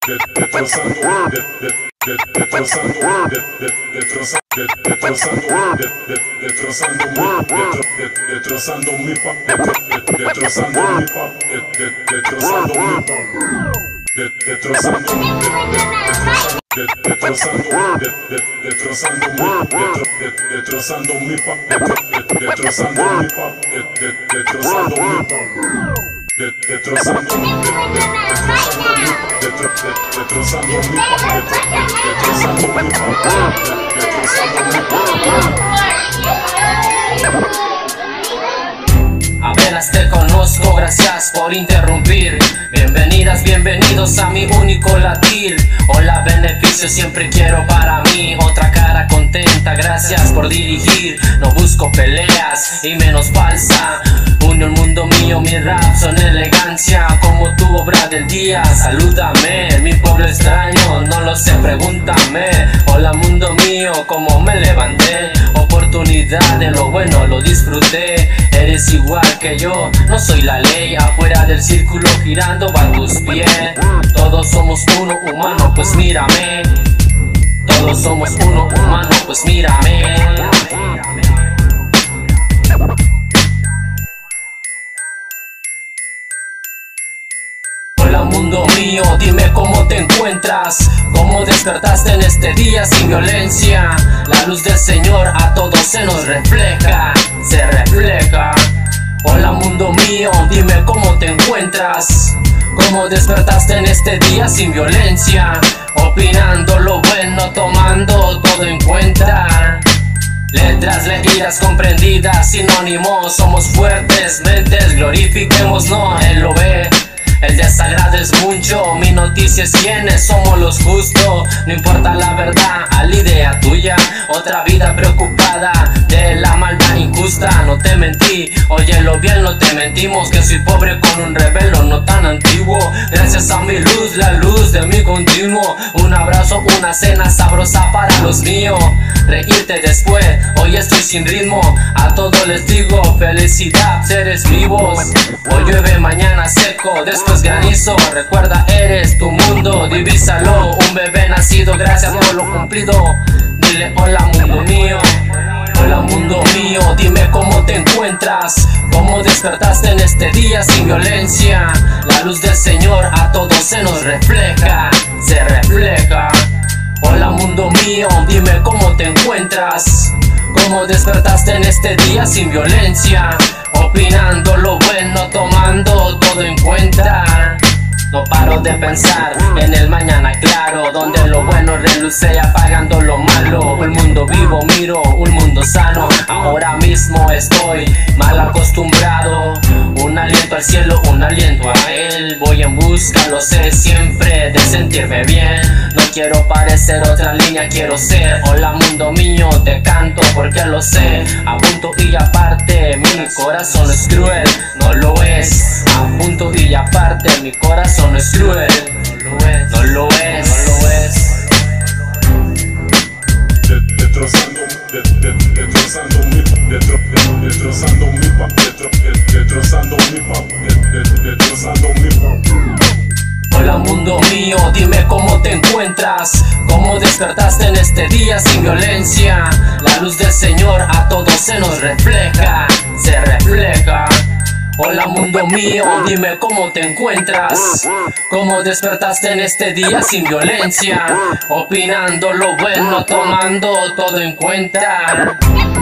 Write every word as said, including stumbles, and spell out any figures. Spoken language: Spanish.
Destrozando mi pa, destrozando mi pa, destrozando mi pa, destrozando mi pa, destrozando, destrozando mi, destrozando mi pa, destrozando mi pa, destrozando mi pa, destrozando mi, destrozando mi pa, destrozando mi pa, destrozando mi pa. Apenas te conozco, gracias por interrumpir. Bienvenidas, bienvenidos a mi único latir. Hola, beneficio siempre quiero para mí. Otra cara contenta, gracias por dirigir. No busco peleas y menos falsa. Uno el mundo mío, mi rap son elegancia. Como tu obra del día, salúdame. Mi pueblo extraño, no lo sé, pregúntame. Hola mundo mío, como me levanté. Oportunidad de lo bueno, lo disfruté. Eres igual que yo, no soy la ley. Afuera del círculo girando va a tus pies. Todos somos uno humano, pues mírame. Todos somos uno humano, pues mírame. Hola mundo mío, dime cómo te encuentras. Cómo despertaste en este día sin violencia. La luz del Señor a todos se nos refleja, se refleja. Hola mundo mío, dime cómo te encuentras. Cómo despertaste en este día sin violencia. Opinando lo bueno, tomando todo en cuenta. Letras leídas, comprendidas, sinónimos. Somos fuertes, mentes, glorifiquémonos, Él lo ve. El desagrado es mucho, mi noticia es quiénes somos los justos. No importa la verdad, a la idea tuya. Otra vida preocupada de la maldad injusta. No te mentí, óyelo bien, no te mentimos. Que soy pobre con un revelo no tan antiguo. Gracias a mi luz, la luz de mi continuo. Un abrazo, una cena sabrosa para los míos. Reírte después, hoy estoy sin ritmo. A todos les digo felicidad, seres vivos. Hoy llueve, mañana seco, después granizo. Recuerda, eres tu mundo, divísalo. Un bebé nacido, gracias por lo cumplido. Dile hola mundo mío. Hola mundo mío, dime cómo te encuentras. Cómo despertaste en este día sin violencia. La luz del Señor a todos se nos refleja, se refleja. Hola mundo mío, dime cómo te encuentras. Cómo despertaste en este día sin violencia. Opinando lo bueno, tomando todo en cuenta. No paro de pensar en el mañana claro, donde lo bueno reluce apagando lo malo. Un mundo vivo miro, un mundo sano. Ahora mismo estoy mal acostumbrado. Un aliento al cielo, un aliento a Él. Voy en busca, lo sé siempre, de sentirme bien. No quiero parecer otra línea, quiero ser. Hola mundo mío, te canto porque lo sé. A punto y aparte, mi corazón es cruel, no lo es. A punto y aparte, mi corazón no es cruel, no lo es, no lo es, no lo es. Destrozando, destrozando mi, destrozando mi pa, destrozando mi pa, destrozando mi pa. Hola mundo mío, dime cómo te encuentras. Cómo despertaste en este día sin violencia. La luz del Señor a todos se nos refleja, se refleja. Hola mundo mío, dime cómo te encuentras. Cómo despertaste en este día sin violencia. Opinando lo bueno, tomando todo en cuenta.